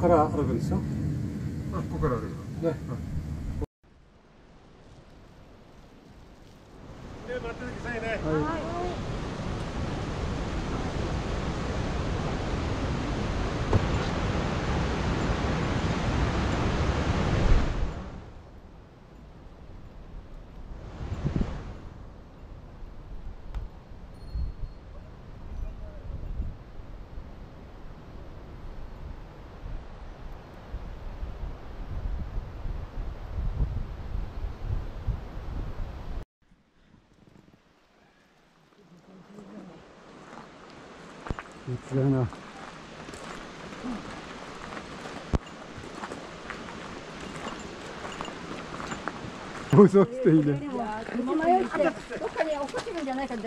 から歩くんですよ。 ここから歩くのね。待っててくださいね。はい。 違うな。嘘つっていいね。 迷ってどっかに落っこちるんじゃないかって。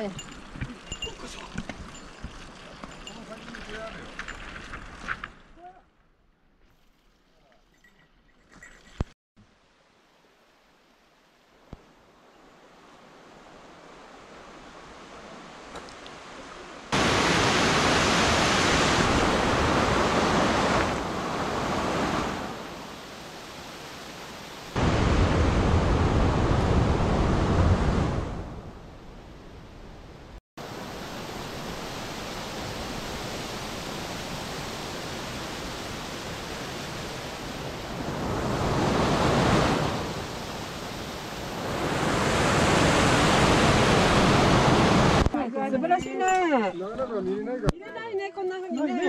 素晴らしいね。 なかなか見れないから。 見れないね、こんな風にね。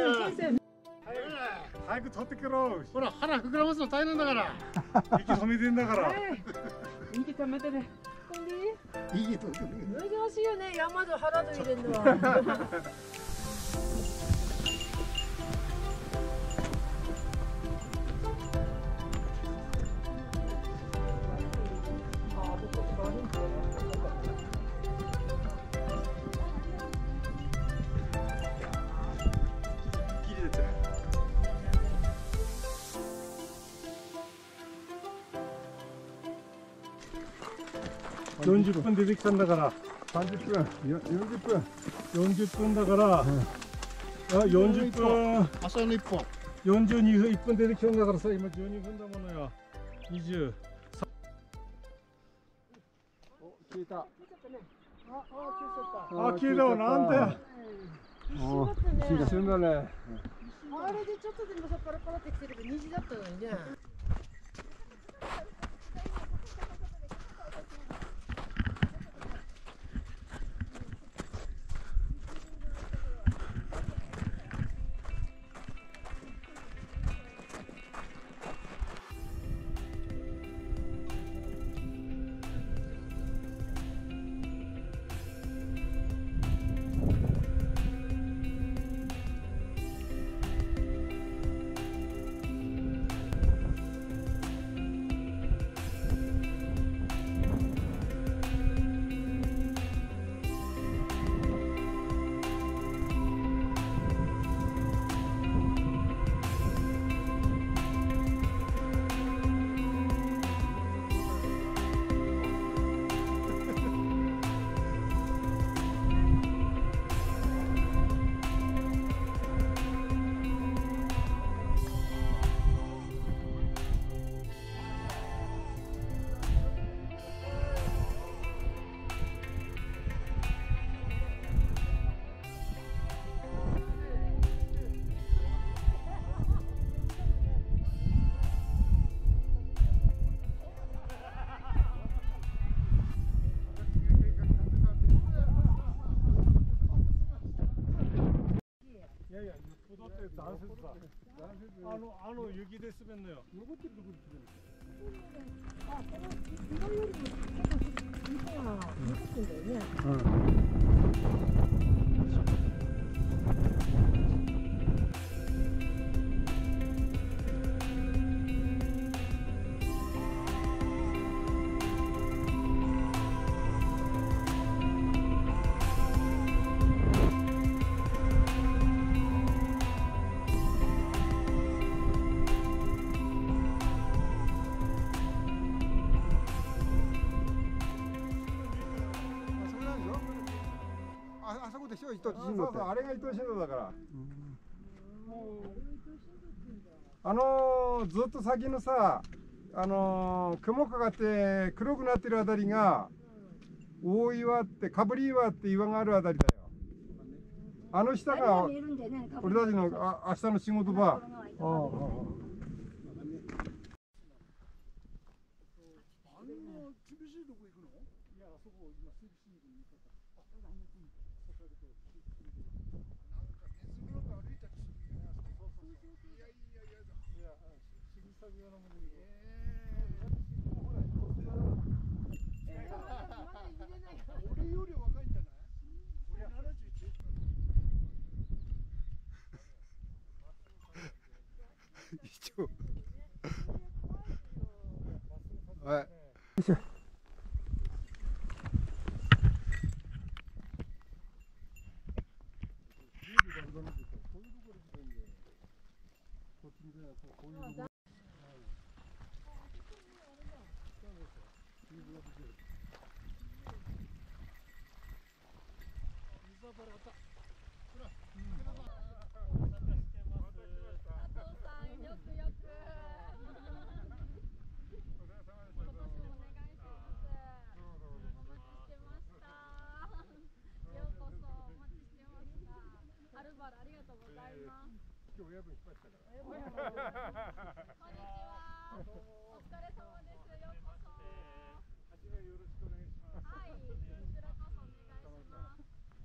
早く取ってけろ。 ほら、腹膨らますの大変だから。 息止めてんだから。 息止めてね。こんでいい？ 息止めてる。 珍しいよね、山で腹で入れるのは。 40分出てきたんだから。 30分、40分。 40分だから、あ、40分。 朝の1本。 42分、1分出てきたんだからさ、今12分だものよ。20。 お、消えた。 あ、 消えたわ、なんだよ。 一瞬だね。 あれでちょっとでもさ、パラパラってきてれば虹だったのにね。 いやいや、よっぽどって残雪さ。あの雪で滑んのよ。残ってるところで滑る。 あ、この岩よりも結構雪が残ってんだよね。 あそこでしょ、糸そうそう、あれが糸静岡だから。 もう、あれが糸静岡って言うんだ。 ずっと先のさ、雲かかって黒くなってるあたりが大岩ってかぶり岩って岩があるあたりだよ。あの下が俺たちの明日の仕事場。 俺より若いんじゃない？俺71。 一応。はい。今日親分引っ張ってたから。 こんにちは。お疲れ様です。ようこそ。 はじめよろしくお願いします。 はい、こちらこそお願いします。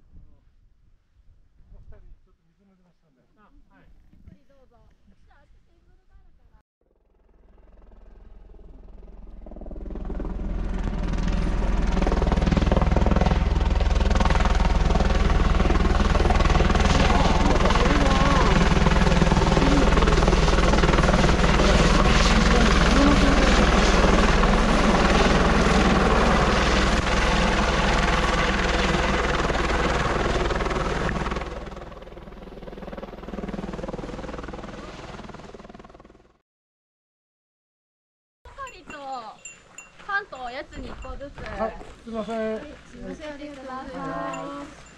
お二人ちょっと水飲んでましたんで。 はい。ゆっくりどうぞ。じゃあ、あっちテーブルがあるから。パンとおやつに1個ずつ。 はい、すみません。 お召し上がりください。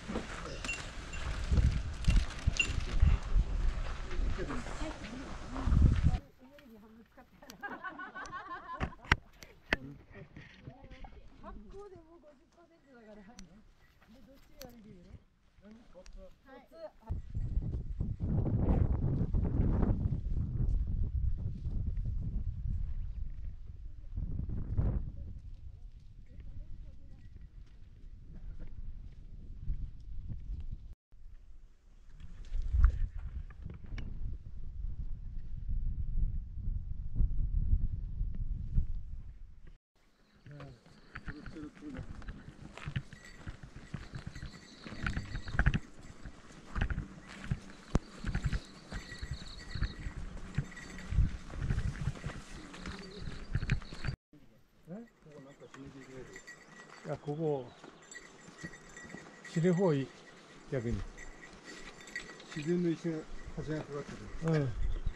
いや、ここ死ぬ方がいい、逆に。 自然の石が橋がかかってる。 うん。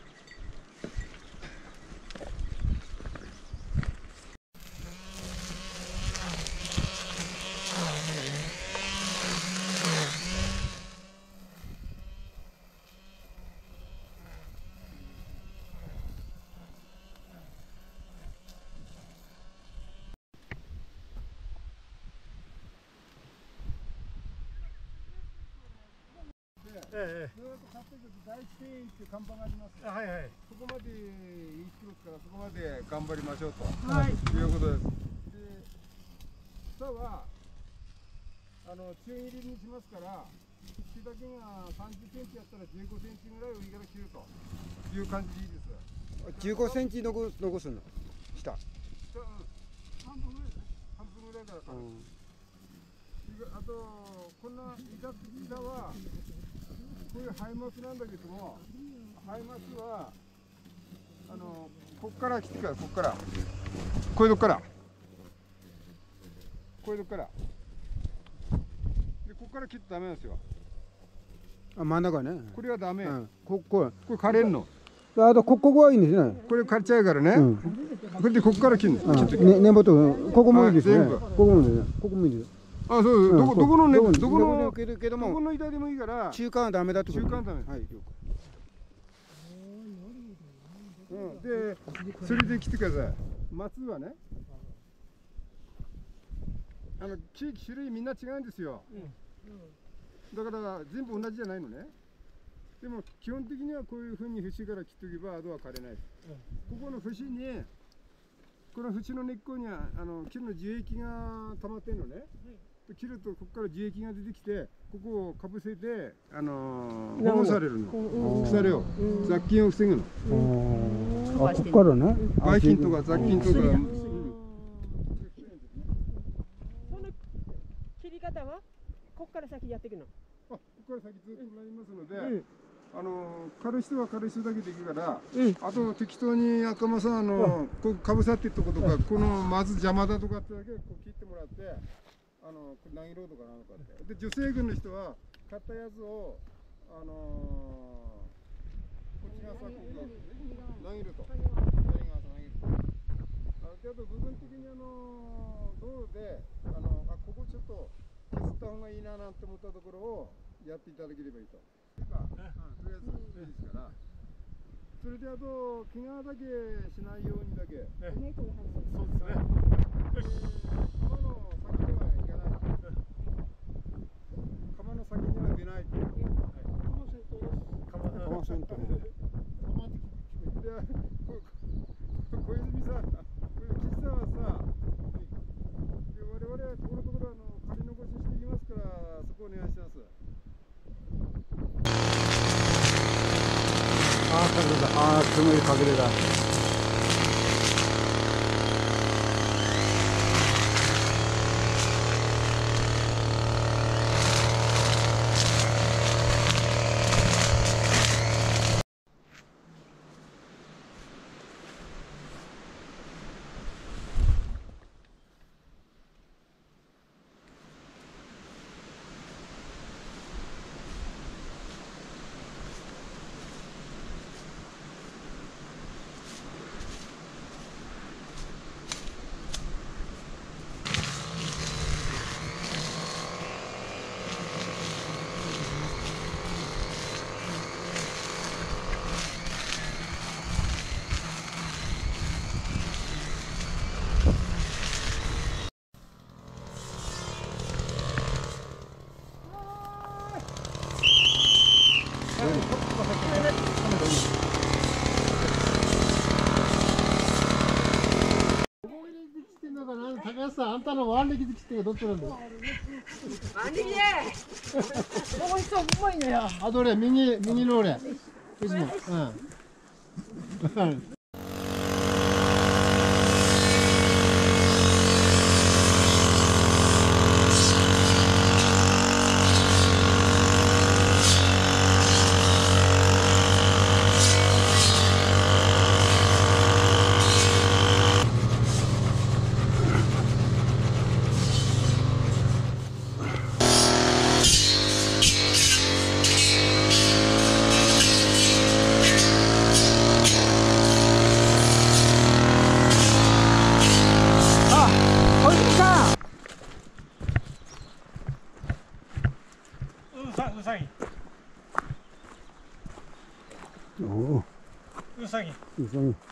ずっと勝っていくと第一庭園っていう看板がありますよ。 はいはい。 そこまで行きますから、そこまで頑張りましょうと、 はい、 いうことです。で、草は中入りにしますから、木だけが30センチやったら15センチぐらい上から切るという感じでいいです。 15センチ残すの下。 半分ぐらいね。半分ぐらいから。あとこんな板はこういうハイマスなんだけども、ハイマスはこっから切ってから、こっからこういうとこからこういうとこからで、こっから切ってダメなんですよ。 あ、真ん中ね。 これはダメ。 これ枯れんの。 あとここはいいんですね。 これ枯れちゃうからね。これでこっから切るの。 根元ここもいいですね。ここもいいですね。ここもいいです。 あ、そう、どこのね、どこの板でもいいから、 中間はダメだってこと。 中間ダメ。 はい。 で、それで来てください。松はね、木種類みんな違うんですよ。だから全部同じじゃないのね。でも基本的にはこういうふうに節から切っておけばアドは枯れない。ここの節に、この節の根っこには木の樹液が溜まってんのね。切るとここから樹液が出てきて、ここをかぶせて保護されるの。腐れを、雑菌を防ぐの。 あ、ここからね。 ばい菌とか雑菌とか。 その切り方はここから先やっていくの？ ここから先ずっとなりますので、刈る人は刈る人だけでいくから、あと適当に赤間さんこうかぶさってるとことか、このまず邪魔だとかってだけこう切ってもらって、投げろとかなのかって。で女性軍の人は買ったやつをこっち側さこう投げると。左側さ投げると。ある程度部分的に道路でここちょっと削った方がいいななんて思ったところをやっていただければいいと。とりあえずいいですから。それであと怪我だけしないようにだけ。 そうですね。 釜の先にはいかない。釜の先には出ない。釜先頭です。で、小泉さん、岸さんはさ、我々はここのところ仮残ししていきますから、そこお願いします。 ああ、煙隠れだ。 高橋さん、あんたの腕力で切ってどっちなんだよ。 腕力でこの人うまいのよ。 あと俺、右の俺。いつも。 うさぎ。 おお。 うさぎ。 うさぎ。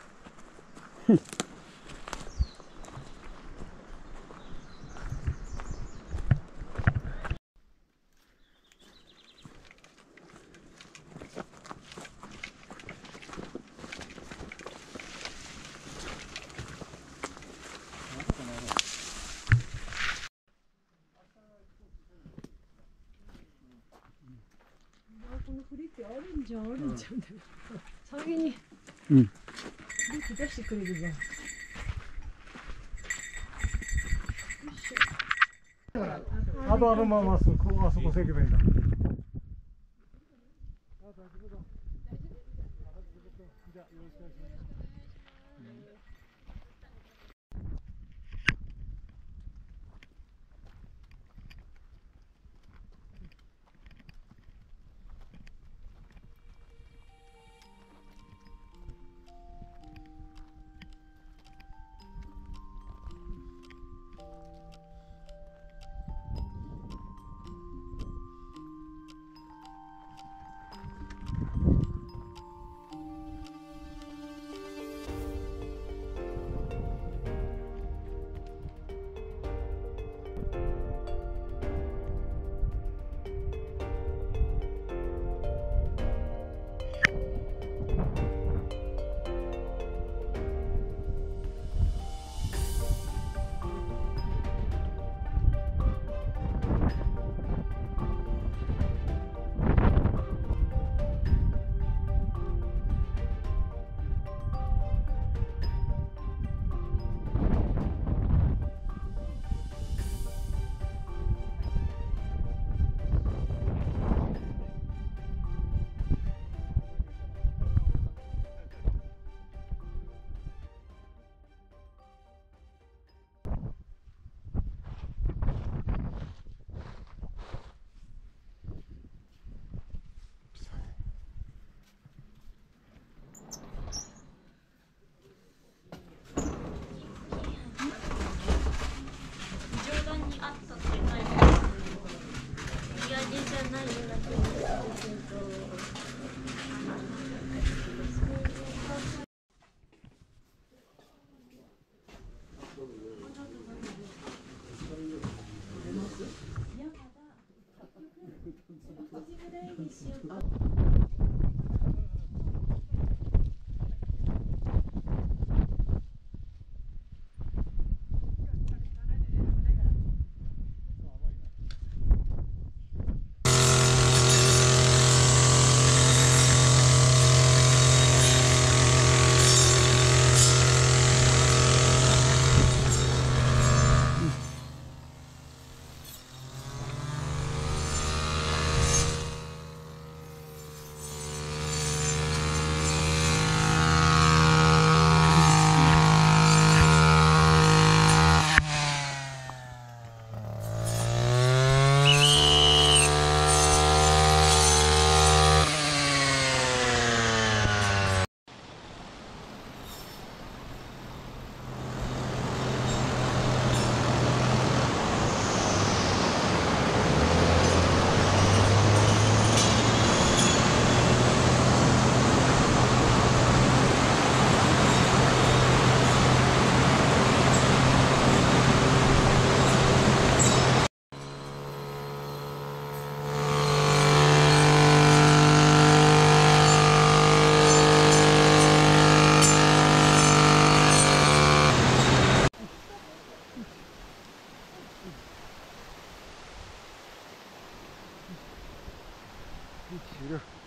このフリってあるんじゃん、あるんじゃん。先に。 うん。 フリ出してくれるじゃん。 あとまっすぐあそこせけばいいんだ。 終了。